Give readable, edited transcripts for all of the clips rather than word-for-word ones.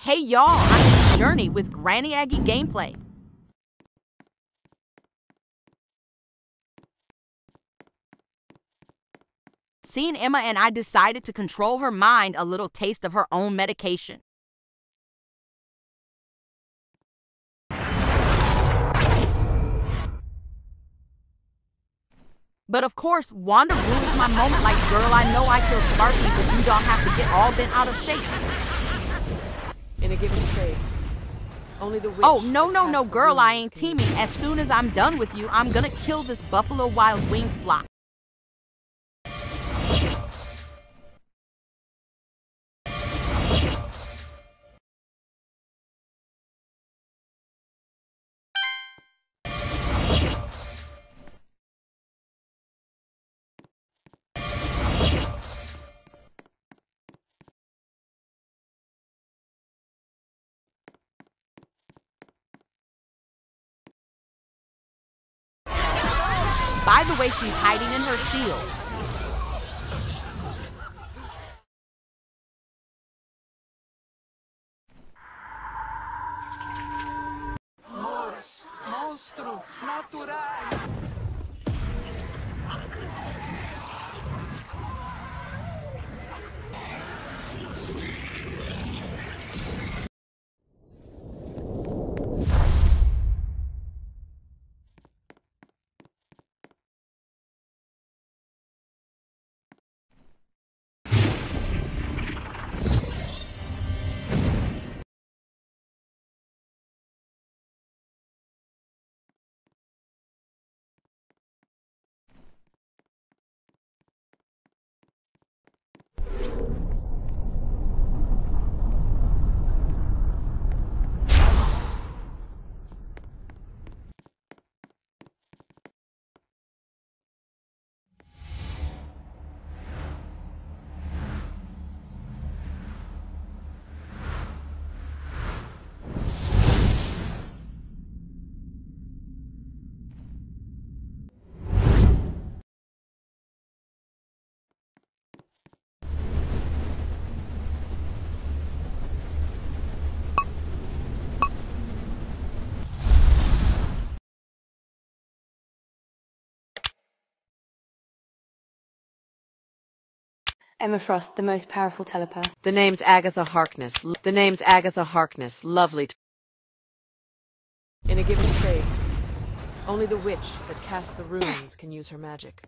Hey y'all, I'm Journey with Granny Aggie gameplay. Seeing Emma and I decided to control her mind a little taste of her own medication. But of course, Wanda ruins my moment like, girl, I know I killed Sparky, but you don't have to get all bent out of shape. In a given space, only the witch. Oh, no, girl, I ain't teaming. As soon as I'm done with you, I'm gonna kill this Buffalo Wild Wing fly. By the way, she's hiding in her shield. Monstro natural. Emma Frost, the most powerful telepath. The name's Agatha Harkness. The name's Agatha Harkness. Lovely. In a given space, only the witch that casts the runes can use her magic.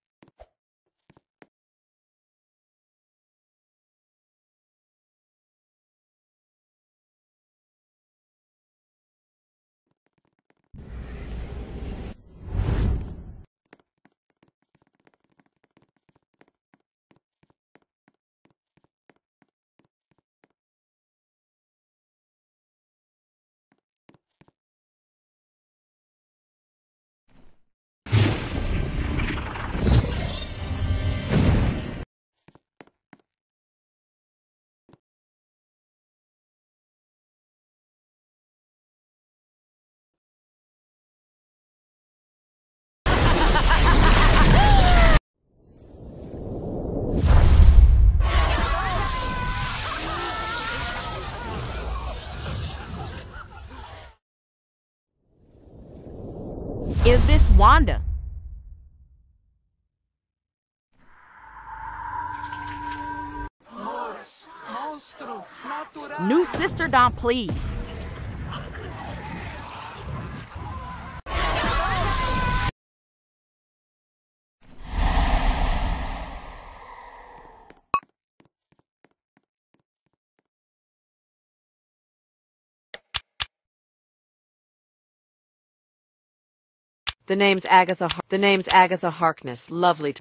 Is this Wanda? Monstro natural. New sister, Don, please. The name's Agatha Harkness. Lovely.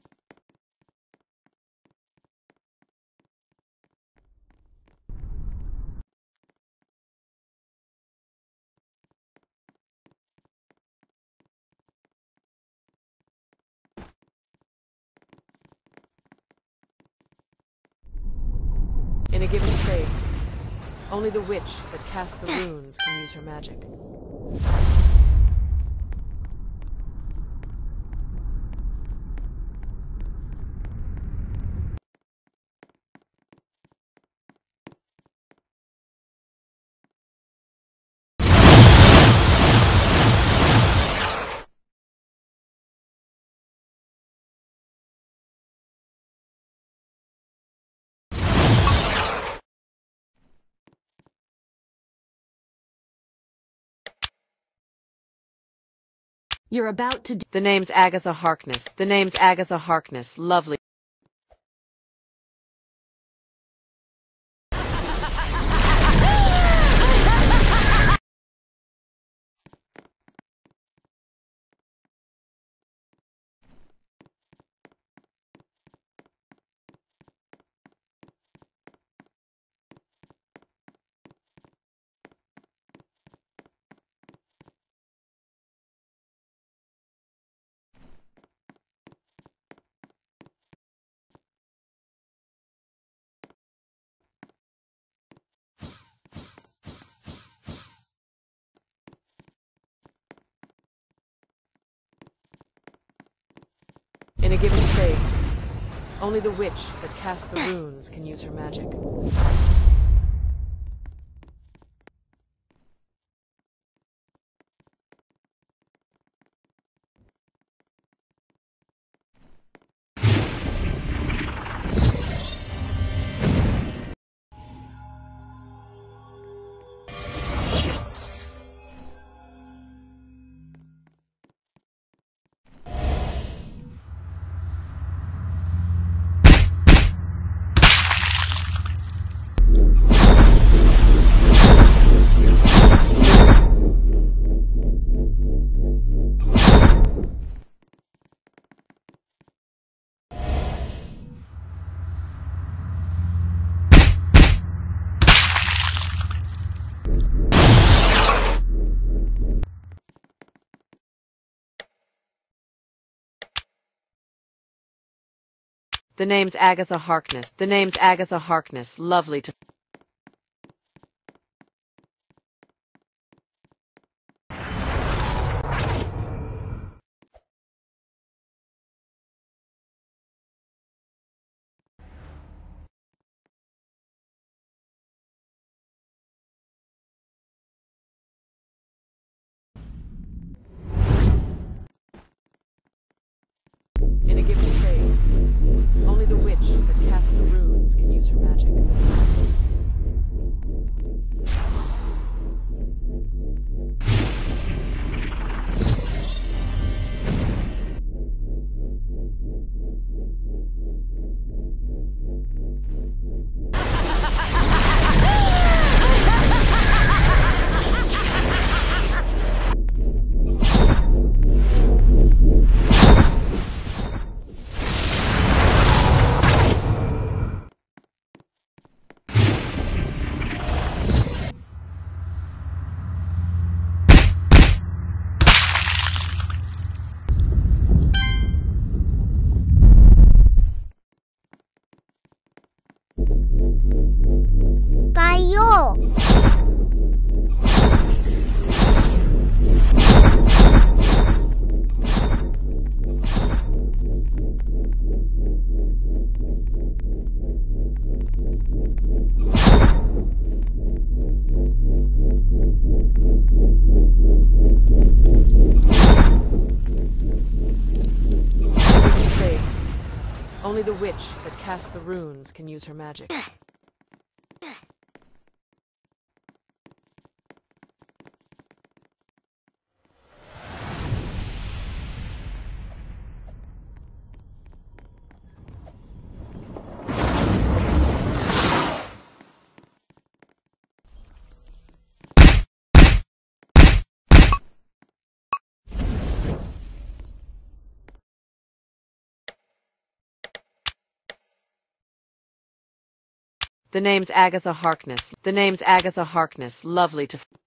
In a given space, only the witch that casts the runes can use her magic. You're about to. The name's Agatha Harkness. The name's Agatha Harkness. Lovely. In a given space, only the witch that casts the runes can use her magic. The name's Agatha Harkness. The name's Agatha Harkness. Lovely to... In a given space, only the witch that casts the runes can use her magic. Bayo. In space, only the witch that casts the runes can use her magic. The name's Agatha Harkness. The name's Agatha Harkness. Lovely to...